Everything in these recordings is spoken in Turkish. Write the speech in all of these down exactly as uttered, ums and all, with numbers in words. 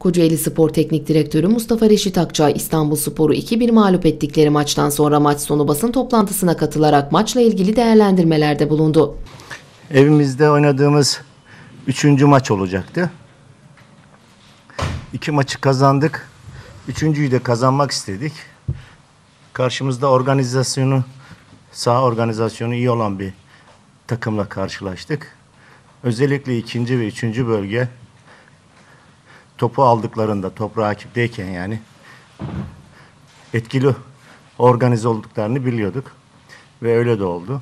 Kocaeli Spor Teknik Direktörü Mustafa Reşit Akçay, İstanbulspor'u iki bir mağlup ettikleri maçtan sonra maç sonu basın toplantısına katılarak maçla ilgili değerlendirmelerde bulundu. Evimizde oynadığımız üçüncü maç olacaktı. İki maçı kazandık. Üçüncüyü de kazanmak istedik. Karşımızda organizasyonu, saha organizasyonu iyi olan bir takımla karşılaştık. Özellikle ikinci ve üçüncü bölge topu aldıklarında, top rakipteyken yani etkili organize olduklarını biliyorduk. Ve öyle de oldu.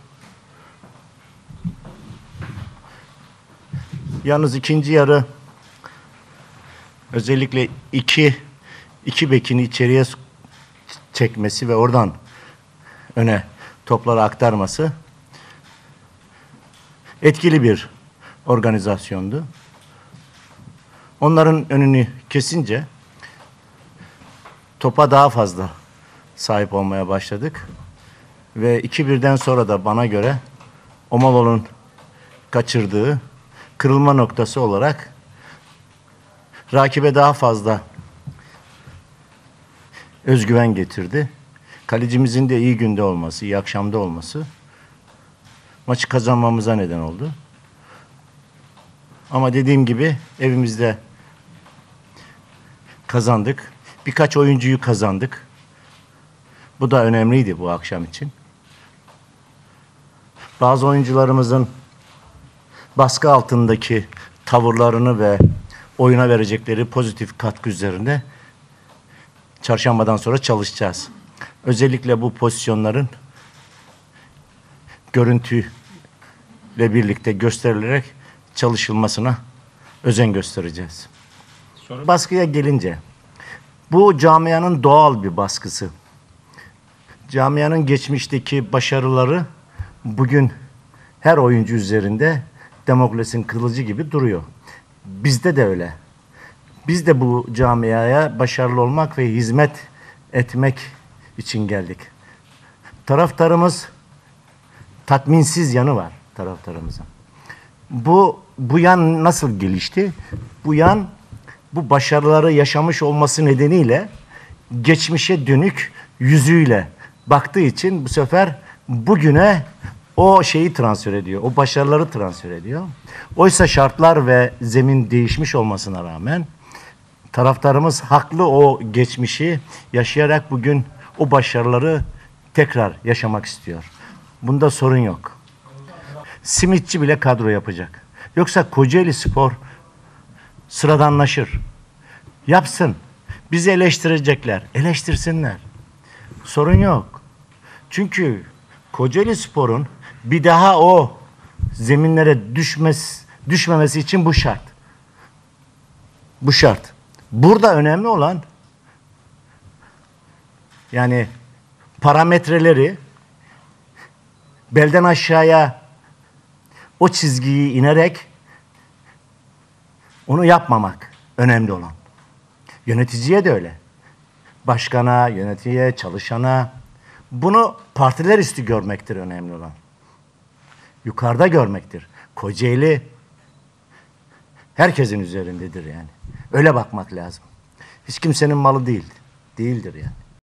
Yalnız ikinci yarı özellikle iki iki bekini içeriye çekmesi ve oradan öne topları aktarması etkili bir organizasyondu. Onların önünü kesince topa daha fazla sahip olmaya başladık. Ve iki birden sonra da bana göre Omalol'un kaçırdığı kırılma noktası olarak rakibe daha fazla özgüven getirdi. Kalecimizin de iyi günde olması, iyi akşamda olması maçı kazanmamıza neden oldu. Ama dediğim gibi evimizde kazandık. Birkaç oyuncuyu kazandık. Bu da önemliydi bu akşam için. Bazı oyuncularımızın baskı altındaki tavırlarını ve oyuna verecekleri pozitif katkı üzerinde çarşambadan sonra çalışacağız. Özellikle bu pozisyonların görüntüyle birlikte gösterilerek çalışılmasına özen göstereceğiz. Sonra... Baskıya gelince, bu camianın doğal bir baskısı. Camianın geçmişteki başarıları bugün her oyuncu üzerinde Damokles'in kılıcı gibi duruyor. Bizde de öyle. Biz de bu camiaya başarılı olmak ve hizmet etmek için geldik. Taraftarımız tatminsiz yanı var taraftarımızın. Bu bu yan nasıl gelişti? Bu yan bu başarıları yaşamış olması nedeniyle geçmişe dönük yüzüyle baktığı için bu sefer bugüne o şeyi transfer ediyor. O başarıları transfer ediyor. Oysa şartlar ve zemin değişmiş olmasına rağmen taraftarımız haklı o geçmişi yaşayarak bugün o başarıları tekrar yaşamak istiyor. Bunda sorun yok. Simitçi bile kadro yapacak. Yoksa Kocaeli Spor sıradanlaşır. Yapsın. Bizi eleştirecekler. Eleştirsinler. Sorun yok. Çünkü Kocaeli Spor'un bir daha o zeminlere düşmesi, düşmemesi için bu şart. Bu şart. Burada önemli olan yani parametreleri belden aşağıya o çizgiyi inerek onu yapmamak önemli olan. Yöneticiye de öyle. Başkana, yöneticiye, çalışana bunu partiler üstü görmektir önemli olan. Yukarıda görmektir. Kocaeli herkesin üzerindedir yani. Öyle bakmak lazım. Hiç kimsenin malı değil. Değildir yani.